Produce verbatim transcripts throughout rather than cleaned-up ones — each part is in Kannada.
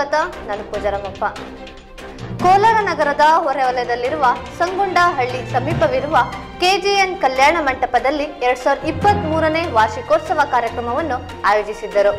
ಸ್ವಾಗತ. ನಾನು ಪೂಜಾರಮಪ್ಪ. ಕೋಲಾರ ನಗರದ ಹೊರವಲಯದಲ್ಲಿರುವ ಸಂಗೊಂಡಹಳ್ಳಿ ಸಮೀಪವಿರುವ ಕೆಜಿಎನ್ ಕಲ್ಯಾಣ ಮಂಟಪದಲ್ಲಿ ಎರಡ್ ಸಾವಿರದ ಇಪ್ಪತ್ತ್ ಮೂರನೇ ವಾರ್ಷಿಕೋತ್ಸವ ಕಾರ್ಯಕ್ರಮವನ್ನು ಆಯೋಜಿಸಿದ್ದರು.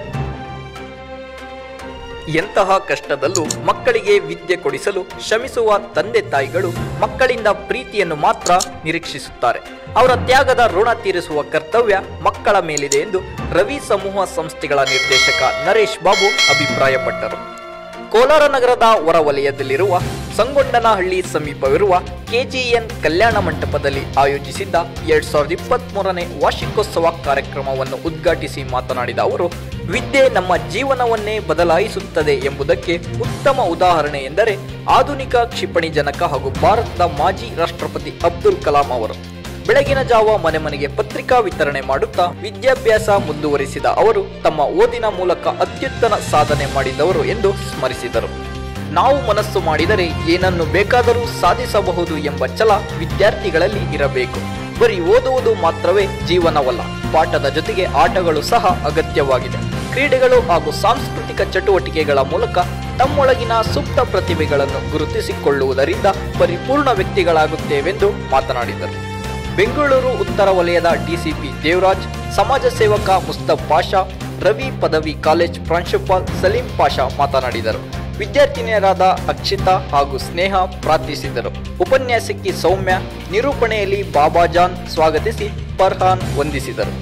ಎಂತಹ ಕಷ್ಟದಲ್ಲೂ ಮಕ್ಕಳಿಗೆ ವಿದ್ಯೆ ಕೊಡಿಸಲು ಶ್ರಮಿಸುವ ತಂದೆ ತಾಯಿಗಳು ಮಕ್ಕಳಿಂದ ಪ್ರೀತಿಯನ್ನು ಮಾತ್ರ ನಿರೀಕ್ಷಿಸುತ್ತಾರೆ. ಅವರ ತ್ಯಾಗದ ಋಣ ತೀರಿಸುವ ಕರ್ತವ್ಯ ಮಕ್ಕಳ ಮೇಲಿದೆ ಎಂದು ರವಿ ಸಮೂಹ ಸಂಸ್ಥೆಗಳ ನಿರ್ದೇಶಕ ನರೇಶ್ ಬಾಬು ಅಭಿಪ್ರಾಯಪಟ್ಟರು. ಕೋಲಾರ ನಗರದ ಹೊರವಲಯದಲ್ಲಿರುವ ಸಂಗೊಂಡನಹಳ್ಳಿ ಸಮೀಪವಿರುವ ಕೆಜಿಎನ್ ಕಲ್ಯಾಣ ಮಂಟಪದಲ್ಲಿ ಆಯೋಜಿಸಿದ್ದ ಎರಡ್ ಸಾವಿರದ ಇಪ್ಪತ್ತ್ ಮೂರನೇ ವಾರ್ಷಿಕೋತ್ಸವ ಕಾರ್ಯಕ್ರಮವನ್ನು ಉದ್ಘಾಟಿಸಿ ಮಾತನಾಡಿದ ಅವರು, ವಿದ್ಯೆ ನಮ್ಮ ಜೀವನವನ್ನೇ ಬದಲಾಯಿಸುತ್ತದೆ ಎಂಬುದಕ್ಕೆ ಉತ್ತಮ ಉದಾಹರಣೆ ಎಂದರೆ ಆಧುನಿಕ ಕ್ಷಿಪಣಿ ಜನಕ ಹಾಗೂ ಭಾರತದ ಮಾಜಿ ರಾಷ್ಟ್ರಪತಿ ಅಬ್ದುಲ್ ಕಲಾಂ ಅವರು. ಬೆಳಗಿನ ಜಾವ ಮನೆ ಮನೆಗೆ ಪತ್ರಿಕಾ ವಿತರಣೆ ಮಾಡುತ್ತಾ ವಿದ್ಯಾಭ್ಯಾಸ ಮುಂದುವರಿಸಿದ ಅವರು ತಮ್ಮ ಓದಿನ ಮೂಲಕ ಅತ್ಯುತ್ತಮ ಸಾಧನೆ ಮಾಡಿದವರು ಎಂದು ಸ್ಮರಿಸಿದರು. ನಾವು ಮನಸ್ಸು ಮಾಡಿದರೆ ಏನನ್ನು ಬೇಕಾದರೂ ಸಾಧಿಸಬಹುದು ಎಂಬ ಛಲ ವಿದ್ಯಾರ್ಥಿಗಳಲ್ಲಿ ಇರಬೇಕು. ಬರೀ ಓದುವುದು ಮಾತ್ರವೇ ಜೀವನವಲ್ಲ, ಪಾಠದ ಜೊತೆಗೆ ಆಟಗಳು ಸಹ ಅಗತ್ಯವಾಗಿದೆ. ಕ್ರೀಡೆಗಳು ಹಾಗೂ ಸಾಂಸ್ಕೃತಿಕ ಚಟುವಟಿಕೆಗಳ ಮೂಲಕ ತಮ್ಮೊಳಗಿನ ಸುಪ್ತ ಪ್ರತಿಭೆಗಳನ್ನು ಗುರುತಿಸಿಕೊಳ್ಳುವುದರಿಂದ ಪರಿಪೂರ್ಣ ವ್ಯಕ್ತಿಗಳಾಗುತ್ತೇವೆಂದು ಮಾತನಾಡಿದರು. ಬೆಂಗಳೂರು ಉತ್ತರ ವಲಯದ ಡಿಸಿಪಿ ದೇವರಾಜ್, ಸಮಾಜ ಸೇವಕ ಮುಸ್ತಫ್ ಪಾಷಾ, ರವಿ ಪದವಿ ಕಾಲೇಜ್ ಪ್ರಾಂಶುಪಾಲ್ ಸಲೀಂ ಪಾಷಾ ಮಾತನಾಡಿದರು. ವಿದ್ಯಾರ್ಥಿನಿಯರಾದ ಅಕ್ಷಿತಾ ಹಾಗೂ ಸ್ನೇಹ ಪ್ರಾರ್ಥಿಸಿದರು. ಉಪನ್ಯಾಸಕಿ ಸೌಮ್ಯ ನಿರೂಪಣೆಯಲ್ಲಿ ಬಾಬಾಜಾನ್ ಸ್ವಾಗತಿಸಿ ಫರ್ಹಾನ್ ವಂದಿಸಿದರು.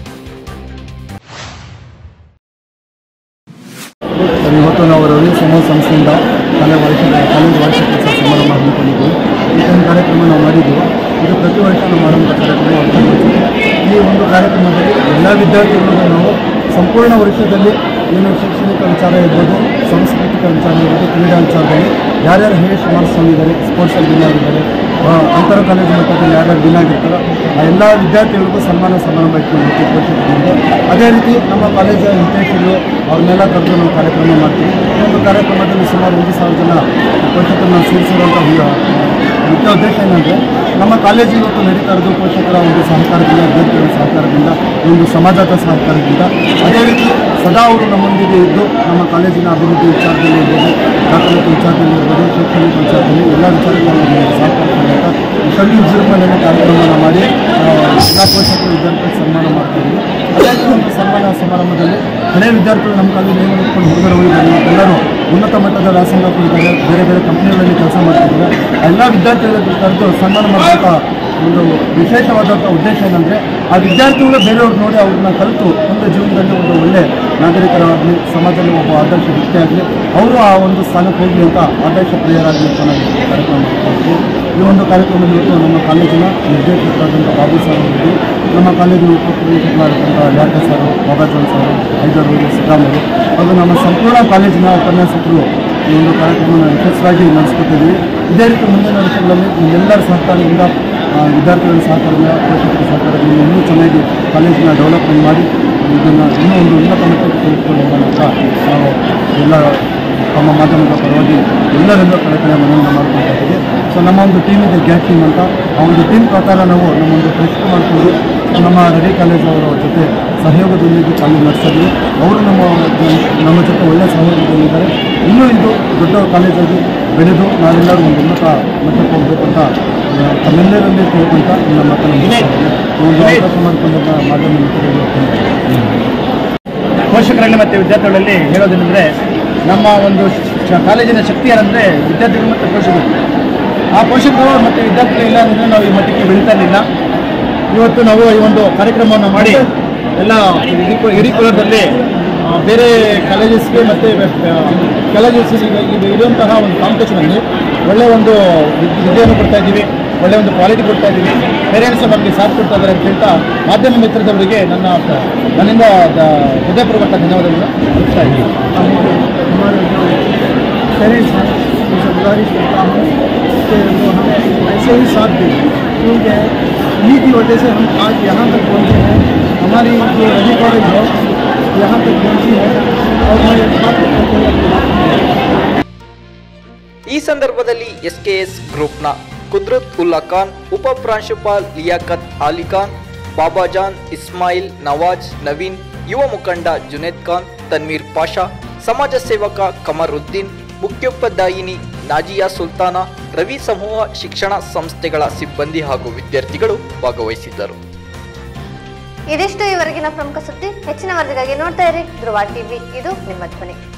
ಇವತ್ತು ನಾವು ರವಿ ಸಮೂಹ ಸಂಸ್ಥೆಯಿಂದ ಕಲೆ ವಾರ್ಷಿಕ ಕಾಲೇಜ್ ವಾರ್ಷಿಕೋತ್ಸವ ಸಮಾರಂಭ ಹಮ್ಮಿಕೊಂಡಿದ್ದೀವಿ. ಈ ಒಂದು ಕಾರ್ಯಕ್ರಮ ನಾವು ಮಾಡಿದ್ದೀವಿ. ಇದು ಪ್ರತಿ ವರ್ಷ ನಾವು ಮಾಡುವಂಥ ಕಾರ್ಯಕ್ರಮ ಅರ್ಥ ಮಾಡ್ತೀವಿ. ಈ ಒಂದು ಕಾರ್ಯಕ್ರಮದಲ್ಲಿ ಎಲ್ಲ ವಿದ್ಯಾರ್ಥಿಗಳಿಗೂ ನಾವು ಸಂಪೂರ್ಣ ವರ್ಷದಲ್ಲಿ ಏನು ಶೈಕ್ಷಣಿಕ ವಿಚಾರ ಇರ್ಬೋದು, ಸಾಂಸ್ಕೃತಿಕ ವಿಚಾರ ಇರ್ಬೋದು, ಕ್ರೀಡಾ ವಿಚಾರದಲ್ಲಿ ಯಾರ್ಯಾರು ಹೇಗೆ ಮಾರ್ಕ್ಸ್ ಇದ್ದಾರೆ, ಸ್ಪೋರ್ಟ್ಸಲ್ಲಿ ವಿನ್ ಆಗಿದ್ದಾರೆ, ಅಂತರ ಕಾಲೇಜು ಮಟ್ಟದಲ್ಲಿ ಯಾರ್ಯಾರು ವಿನ್ ಆಗಿರ್ತಾರೋ ಆ ಎಲ್ಲ ವಿದ್ಯಾರ್ಥಿಗಳಿಗೂ ಸನ್ಮಾನ ಸಮಾರಂಭ ಇಟ್ಕೊಂಡಿರ್ತೀವಿ ಪೋಷಕರಿಗೆ. ಅದೇ ರೀತಿ ನಮ್ಮ ಕಾಲೇಜು ಹಿತೈಷಿಗಳು ಅವ್ರನ್ನೆಲ್ಲ ಕರೆದು ನಾವು ಕಾರ್ಯಕ್ರಮ ಮಾಡ್ತೀವಿ. ಈ ಒಂದು ಕಾರ್ಯಕ್ರಮದಲ್ಲಿ ಸುಮಾರು ಒಂದು ಸಾವಿರ ಜನ ಪೋಷಕರನ್ನು ಸೇರಿಸಿರುವಂಥ ಮುಖ್ಯ ಉದ್ದೇಶ ಏನಂದರೆ, ನಮ್ಮ ಕಾಲೇಜು ಇವತ್ತು ನಡೀತಾ ಇರೋದು ಪೋಷಕರ ಒಂದು ಸಹಕಾರದಿಂದ, ವಿದ್ಯಾರ್ಥಿಗಳ ಸಹಕಾರದಿಂದ, ಒಂದು ಸಮಾಜದ ಸಹಕಾರದಿಂದ. ಅದೇ ರೀತಿ ಸದಾ ಅವರು ನಮ್ಮೊಂದಿಗೆ ಇದ್ದು ನಮ್ಮ ಕಾಲೇಜಿನ ಅಭಿವೃದ್ಧಿ ವಿಚಾರದಲ್ಲಿ ಇರ್ಬೋದು, ದಾಖಲಾತಿ ವಿಚಾರದಲ್ಲಿ ಇರ್ಬೋದು, ಶೈಕ್ಷಣಿಕ ವಿಚಾರದಲ್ಲಿ ಎಲ್ಲ ವಿಚಾರಗಳನ್ನು ಸಹಕಾರ ಮೂಲಕ ಕಣ್ಣು ವಿಜೃಂಭಣೆಯ ಕಾರ್ಯಕ್ರಮವನ್ನು ಮಾಡಿ ಎಲ್ಲ ಪೋಷಕರು ವಿದ್ಯಾರ್ಥಿಗಳು ಸನ್ಮಾನ ಮಾಡ್ತಾಯಿದ್ದೀವಿ. ಅದೇ ರೀತಿ ಒಂದು ಸನ್ಮಾನ ಸಮಾರಂಭದಲ್ಲಿ ಹಳೆಯ ವಿದ್ಯಾರ್ಥಿಗಳು ನಮ್ಮ ಕಾಲೇಜು ನೇಮ ಇಟ್ಕೊಂಡು ಹುಡುಗರು ಹೋಗಿದ್ದಾರೆ, ಎಲ್ಲರೂ ಉನ್ನತ ಮಟ್ಟದ ವ್ಯಾಸಂಗ ಹೋಗಿದ್ದಾರೆ, ಬೇರೆ ಬೇರೆ ಕಂಪ್ನಿಗಳಲ್ಲಿ ಕೆಲಸ ಮಾಡ್ತಿದ್ದಾರೆ. ಎಲ್ಲ ವಿದ್ಯಾರ್ಥಿಗಳಿಗೆ ಕರೆದು ಸನ್ಮಾನ ಮಾಡುವಂಥ ಒಂದು ವಿಶೇಷವಾದಂಥ ಉದ್ದೇಶ ಏನಂದರೆ, ಆ ವಿದ್ಯಾರ್ಥಿಗಳು ಬೇರೆಯವ್ರು ನೋಡಿ ಅವ್ರನ್ನ ಕಲಿತು ಒಂದು ಜೀವನದಲ್ಲಿ ಒಂದು ಒಳ್ಳೆ ನಾಗರಿಕರಾಗಲಿ, ಸಮಾಜದಲ್ಲಿ ಒಬ್ಬ ಆದರ್ಶ ವ್ಯಕ್ತಿಯಾಗಲಿ, ಅವರು ಆ ಒಂದು ಸ್ಥಾನಕ್ಕೆ ಹೋಗಲಿ ಅಂತ ಆದರ್ಶ ಪ್ರಿಯರಾಗಲಿ ಅಂತ ನಾವು ಕಾರ್ಯಕ್ರಮ ಮಾಡ್ತೀವಿ. ಈ ಒಂದು ಕಾರ್ಯಕ್ರಮದಲ್ಲಿ ಇವತ್ತು ನಮ್ಮ ಕಾಲೇಜಿನ ನಿರ್ದೇಶಕರಾದಂಥ ಬಾಬು ಸರ್ ಅವರು, ನಮ್ಮ ಕಾಲೇಜಿನ ಉಪಪ್ರದೇಶಗಳಾದಂಥ ಯಾಕ ಸರ್, ಬಾಬಾಜಾನ್ ಸರ್, ಐದರು, ಸಿದ್ದರಾಮರು ಹಾಗೂ ನಮ್ಮ ಸಂಪೂರ್ಣ ಕಾಲೇಜಿನ ಉಪನ್ಯಾಸಕರು ಈ ಒಂದು ಕಾರ್ಯಕ್ರಮವನ್ನು ಯಶಸ್ವಿಯಾಗಿ ನಡೆಸ್ಕೊತಿದ್ದೀವಿ. ಇದೇ ರೀತಿ ಮುಂದಿನ ವರ್ಷಗಳಲ್ಲಿ ಎಲ್ಲರ ಸಹಕಾರದಿಂದ, ವಿದ್ಯಾರ್ಥಿಗಳ ಸಹಕಾರದಿಂದ, ಪೋಷಕರ ಸಹಕಾರದಿಂದ ಇನ್ನೂ ಚೆನ್ನಾಗಿ ಕಾಲೇಜಿನ ಡೆವಲಪ್ಮೆಂಟ್ ಮಾಡಿ ಇದನ್ನು ಇನ್ನೂ ಒಂದು ಉನ್ನತ ಮಟ್ಟಕ್ಕೆ ತೆಗೆದುಕೊಂಡು ಹೋಗೋಣ ಅಂತ ನಾವು ಎಲ್ಲ ತಮ್ಮ ಮಾಧ್ಯಮದ ಪರವಾಗಿ ಎಲ್ಲರೆಲ್ಲ ಕಳಕಳಿಯ ಮನವಿಯನ್ನು ಮಾಡ್ಕೊಳ್ತಾ ಇದ್ದೀವಿ. ಸೊ ನಮ್ಮ ಒಂದು ಟೀಮ್ ಇದೆ, ಗ್ಯಾಟ್ ಟೀಮ್ ಅಂತ. ಆ ಒಂದು ಟೀಮ್ ಪ್ರಕಾರ ನಾವು ನಮ್ಮೊಂದು ಪ್ರಶ್ನೆ ಮಾಡಿಕೊಂಡು ನಮ್ಮ ರವಿ ಕಾಲೇಜ್ ಅವರ ಜೊತೆ ಸಹಯೋಗದೊಂದಿಗೆ ಕಾಲೇಜ್ ನಡೆಸಿದ್ವಿ. ಅವರು ನಮ್ಮ ನಮ್ಮ ಜೊತೆ ಒಳ್ಳೆಯ ಸಹಯೋಗದಲ್ಲಿದ್ದಾರೆ. ಇನ್ನೂ ಇದು ದೊಡ್ಡ ಕಾಲೇಜಾಗಿ ಬೆಳೆದು ನಾವೆಲ್ಲರೂ ಒಂದು ಉನ್ನತ ಮಟ್ಟಕ್ಕೆ ಹೋಗಬೇಕು ಅಂತ ತಮ್ಮೆಲ್ಲರಲ್ಲಿ ಕೇಳ್ಕೊಂತ ನಮ್ಮ ಮಾತನ್ನು ಒಂದು ಅವಕಾಶ ಮಾಡಿಕೊಂಡ ಮಾಧ್ಯಮ ಮಿತ್ರರಿಗೆ ಪೋಷಕರಲ್ಲಿ ಮತ್ತು ವಿದ್ಯಾರ್ಥಿಗಳಲ್ಲಿ ಹೇಳೋದೇನೆಂದರೆ, ನಮ್ಮ ಒಂದು ಕಾಲೇಜಿನ ಶಕ್ತಿ ಏನಂದರೆ ವಿದ್ಯಾರ್ಥಿಗಳು ಮತ್ತು ಪೋಷಕರು. ಆ ಪೋಷಕರು ಮತ್ತು ವಿದ್ಯಾರ್ಥಿಗಳು ಇಲ್ಲ ಅಂದರೆ ನಾವು ಈ ಮಟ್ಟಕ್ಕೆ ಬೆಳೀತಾ ಇರಲಿಲ್ಲ. ಇವತ್ತು ನಾವು ಈ ಒಂದು ಕಾರ್ಯಕ್ರಮವನ್ನು ಮಾಡಿ ಎಲ್ಲ ಹಿರಿಕುಲದಲ್ಲಿ ಬೇರೆ ಕಾಲೇಜಸ್ಗೆ ಮತ್ತು ಕಾಲೇಜಸ್ ಇರುವಂತಹ ಒಂದು ಕಾಂಪಿಟೇಷನಲ್ಲಿ ಒಳ್ಳೆಯ ಒಂದು ವಿದ್ಯೆಯನ್ನು ಕೊಡ್ತಾ ಇದ್ದೀವಿ, ಒಳ್ಳೆಯ ಒಂದು ಕ್ವಾಲಿಟಿ ಕೊಡ್ತಾ ಇದ್ದೀವಿ. ಪೇರೆಂಟ್ಸ್ ನಮಗೆ ಸಾಥ್ ಕೊಡ್ತಾ ಇದ್ದಾರೆ ಅಂತ ಹೇಳ್ತಾ ಮಾಧ್ಯಮ ಮಿತ್ರದವರಿಗೆ ನನ್ನ ನನ್ನಿಂದ ಹೃದಯಪೂರ್ವಕ ಧನ್ಯವಾದಗಳನ್ನು ಅರ್ಪಿಸ್ತಾ ಇದ್ದೀವಿ. पेरेंट्स हैं, उनसे गुजारिश करता हूँ कि वो हमें ऐसे ही साथ दें, क्योंकि इन्हीं की वजह से हम आज यहाँ तक पहुँचे हैं. हमारी जो रजी कॉलेज है यहाँ तक पहुँची है और मैं ಈ ಸಂದರ್ಭದಲ್ಲಿ ಎಸ್ಕೆಎಸ್ ಗ್ರೂಪ್ನ ಕುದ್ರತ್ ಉಲ್ಲಾ ಖಾನ್, ಉಪ ಪ್ರಾಂಶುಪಾಲ್ ಲಿಯಾಕತ್ ಅಲಿ ಖಾನ್, ಬಾಬಾಜಾನ್, ಇಸ್ಮಾಯಿಲ್, ನವಾಜ್, ನವೀನ್, ಯುವ ಮುಖಂಡ ಜುನೇದ್ ಖಾನ್, ತನ್ವೀರ್ ಪಾಷಾ, ಸಮಾಜ ಸೇವಕ ಕಮರುದ್ದೀನ್, ಮುಖ್ಯೋಪಾಧ್ಯಾಯಿನಿ ನಾಜಿಯಾ ಸುಲ್ತಾನ, ರವಿ ಸಮೂಹ ಶಿಕ್ಷಣ ಸಂಸ್ಥೆಗಳ ಸಿಬ್ಬಂದಿ ಹಾಗೂ ವಿದ್ಯಾರ್ಥಿಗಳು ಭಾಗವಹಿಸಿದ್ದರು. ಇದಿಷ್ಟು ಇವರೆಗಿನ ಪ್ರಮುಖ ಸುದ್ದಿ. ಹೆಚ್ಚಿನ ವರದಿಗಾಗಿ ನೋಡ್ತಾ ಇರಿ ಧ್ರುವ ಟಿವಿ, ಇದು ನಿಮ್ಮ ಧ್ವನಿ.